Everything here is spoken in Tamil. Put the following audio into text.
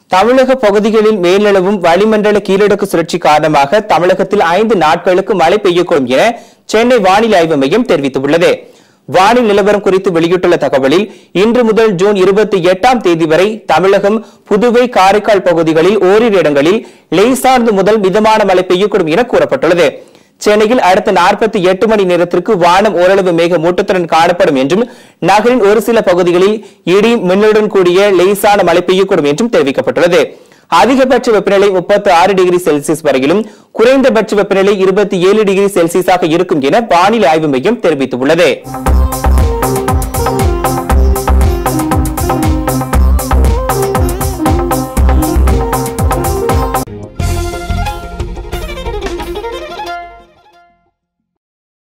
தமிழக பகுதிகளில் மேலெழுவும் வளிமண்டல கீழடுக்கு சுழற்சி காரணமாக தமிழகத்தில் 5 நாட்களுக்கு மழை பெய்யக்கூடும் என சென்னை வானிலை ஆய்வு மையம் தெரிவித்துள்ளது. வானிலை நிலவரம் குறித்து வெளியிட்டுள்ள தகவலில் இன்று முதல் ஜூன் 28ஆம் தேதி வரை தமிழகம், புதுவை, காரைக்கால் பகுதிகளில் ஓரிரு இடங்களில் லேசானது முதல் மிதமான மழை பெய்யக்கூடும் என கூறப்பட்டுள்ளது. சென்னையில் அடுத்த 48 மணி நேரத்திற்கு வானம் ஓரளவு மேகமூட்டத்துடன் காணப்படும் என்றும் நகரின் ஒரு சில பகுதிகளில் இடி மின்னலுடன் கூடிய லேசான மழை பெய்யக்கூடும் என்றும் தெரிவிக்கப்பட்டுள்ளது. அதிகபட்ச வெப்பநிலை 36 டிகிரி செல்சியஸ் வரையிலும் குறைந்தபட்ச வெப்பநிலை 27 டிகிரி செல்சியஸாக இருக்கும் என வானிலை ஆய்வு மையம் தெரிவித்துள்ளது.